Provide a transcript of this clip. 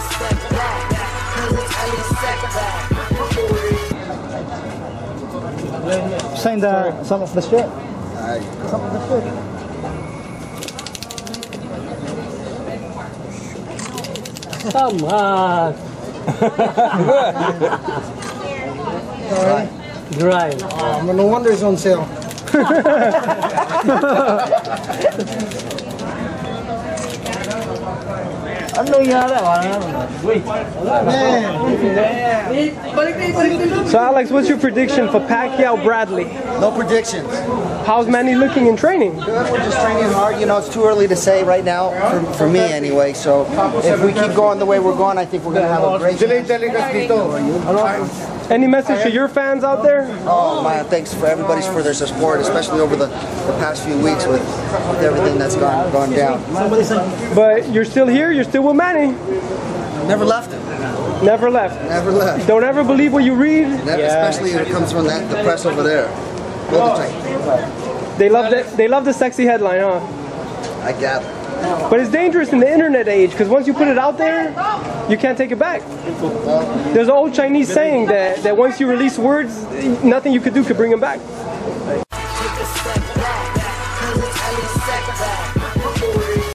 step back, 'cause it's only setback. Saying some of the shirt. Some of the shirt. Come on. Dry. No wonder it's on sale. Ano nangyari? So Alex, what's your prediction for Pacquiao Bradley? No predictions. How's Manny looking in training? Good. We're just training hard. You know, it's too early to say right now, for me anyway. So if we keep going the way we're going, I think we're going to have a great Any message to your fans out there? Oh man, thanks for everybody for their support, especially over the past few weeks with everything that's gone down. But you're still here, you're still with Manny. Never left him. Never left. Never left. Don't ever believe what you read. Especially when it comes from the press over there. They love the sexy headline, huh? I gather. But it's dangerous in the internet age because once you put it out there, you can't take it back. There's an old Chinese saying that once you release words, nothing you could do could bring them back. Take a step